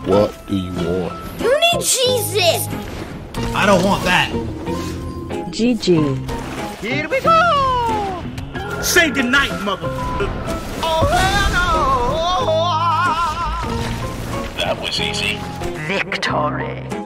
What do you want? You need Jesus! I don't want that. GG. Here we go! Say goodnight, mother. Oh, hell no! That was easy. Victory!